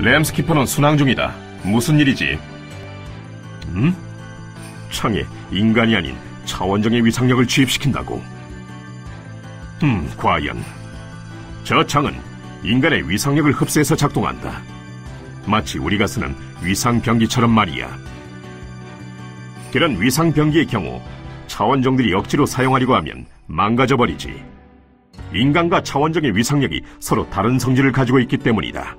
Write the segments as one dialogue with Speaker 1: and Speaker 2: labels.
Speaker 1: 램스키퍼는 순항 중이다. 무슨 일이지? 창에 인간이 아닌 차원정의 위상력을 주입시킨다고? 과연 저 창은 인간의 위상력을 흡수해서 작동한다. 마치 우리가 쓰는 위상병기처럼 말이야. 그런 위상병기의 경우 차원정들이 억지로 사용하려고 하면 망가져버리지. 인간과 차원정의 위상력이 서로 다른 성질을 가지고 있기 때문이다.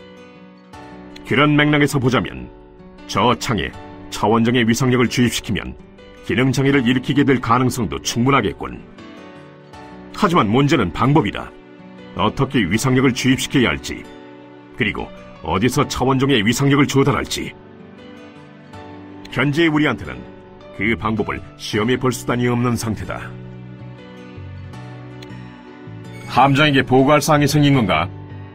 Speaker 1: 그런 맥락에서 보자면 저 창에 차원정의 위상력을 주입시키면 기능장애를 일으키게 될 가능성도 충분하겠군. 하지만 문제는 방법이다. 어떻게 위상력을 주입시켜야 할지, 그리고 어디서 차원정의 위상력을 조달할지. 현재 우리한테는 그 방법을 시험해 볼 수단이 없는 상태다. 함장에게 보고할 사항이 생긴 건가?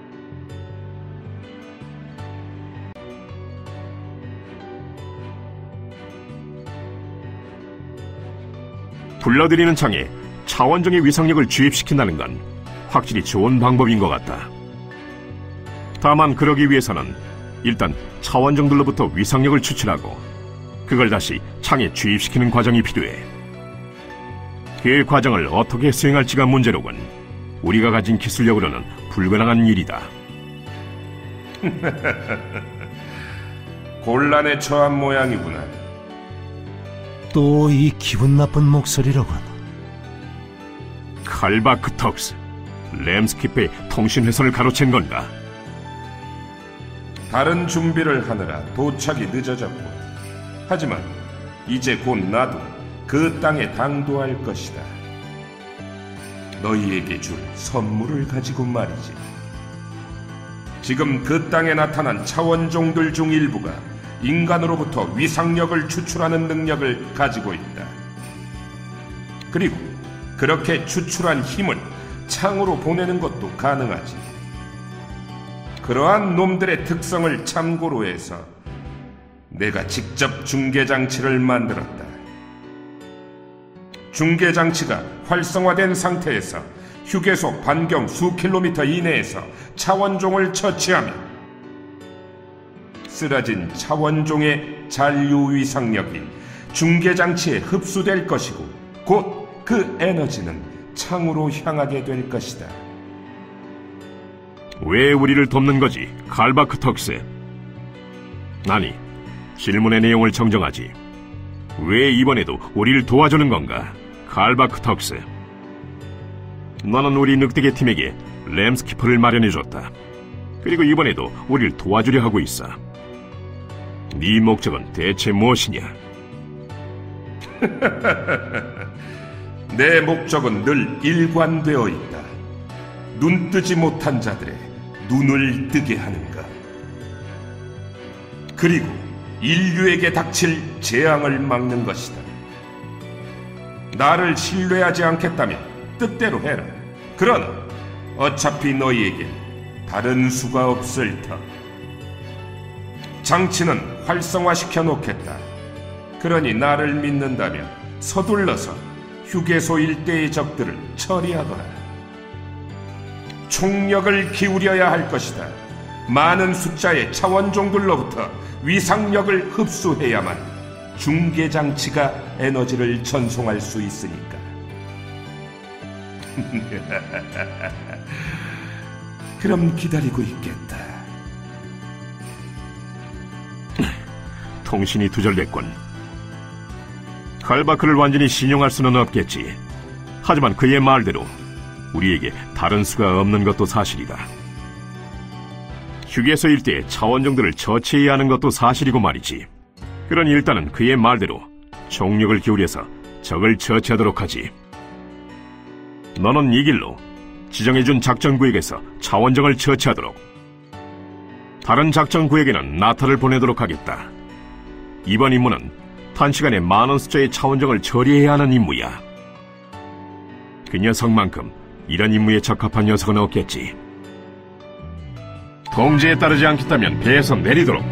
Speaker 1: 불러들이는 창에 차원정의 위상력을 주입시킨다는 건 확실히 좋은 방법인 것 같다. 다만 그러기 위해서는 일단 차원정들로부터 위상력을 추출하고 그걸 다시 창에 주입시키는 과정이 필요해. 그 과정을 어떻게 수행할지가 문제로군. 우리가 가진 기술력으로는 불가능한 일이다.
Speaker 2: 곤란에 처한 모양이구나.
Speaker 3: 또 이 기분 나쁜 목소리로군.
Speaker 1: 칼바크턱스, 램스키퍼의 통신회선을 가로챈 건가?
Speaker 2: 다른 준비를 하느라 도착이 늦어졌고, 하지만 이제 곧 나도 그 땅에 당도할 것이다. 너희에게 줄 선물을 가지고 말이지. 지금 그 땅에 나타난 차원종들 중 일부가 인간으로부터 위상력을 추출하는 능력을 가지고 있다. 그리고 그렇게 추출한 힘을 창으로 보내는 것도 가능하지. 그러한 놈들의 특성을 참고로 해서 내가 직접 중계장치를 만들었다. 중계장치가 활성화된 상태에서 휴게소 반경 수 킬로미터 이내에서 차원종을 처치하면 쓰러진 차원종의 잔류 위상력이 중계장치에 흡수될 것이고 곧 그 에너지는 창으로 향하게 될 것이다.
Speaker 1: 왜 우리를 돕는 거지, 칼바크턱스? 아니, 질문의 내용을 정정하지. 왜 이번에도 우리를 도와주는 건가, 칼바크턱스? 너는 우리 늑대계 팀에게 램스키퍼를 마련해줬다. 그리고 이번에도 우리를 도와주려 하고 있어. 네 목적은 대체 무엇이냐?
Speaker 2: 내 목적은 늘 일관되어 있다. 눈 뜨지 못한 자들의 눈을 뜨게 하는 것. 그리고 인류에게 닥칠 재앙을 막는 것이다. 나를 신뢰하지 않겠다면 뜻대로 해라. 그러나 어차피 너희에게 다른 수가 없을 터. 장치는 활성화시켜 놓겠다. 그러니 나를 믿는다면 서둘러서 휴게소 일대의 적들을 처리하거라. 총력을 기울여야 할 것이다. 많은 숫자의 차원종들로부터 위상력을 흡수해야만 중계장치가 에너지를 전송할 수 있으니까. 그럼 기다리고 있겠다.
Speaker 1: 통신이 두절됐군. 칼바크를 완전히 신용할 수는 없겠지. 하지만 그의 말대로 우리에게 다른 수가 없는 것도 사실이다. 휴게소 일대에 차원종들을 처치해야 하는 것도 사실이고 말이지. 그러니 일단은 그의 말대로 총력을 기울여서 적을 처치하도록 하지. 너는 이 길로 지정해준 작전구역에서 차원정을 처치하도록, 다른 작전구역에는 나타를 보내도록 하겠다. 이번 임무는 단시간에 많은 숫자의 차원정을 처리해야 하는 임무야. 그 녀석만큼 이런 임무에 적합한 녀석은 없겠지. 통제에 따르지 않겠다면 배에서 내리도록.